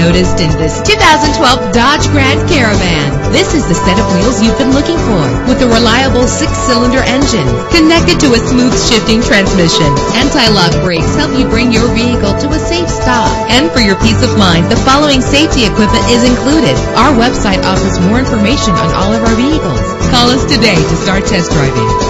noticed in this 2012 Dodge Grand Caravan. This is the set of wheels you've been looking for, with a reliable 6-cylinder engine connected to a smooth shifting transmission. Anti-lock brakes help you bring your vehicle to a safe stop. And for your peace of mind, the following safety equipment is included. Our website offers more information on all of our vehicles. Call us today to start test driving.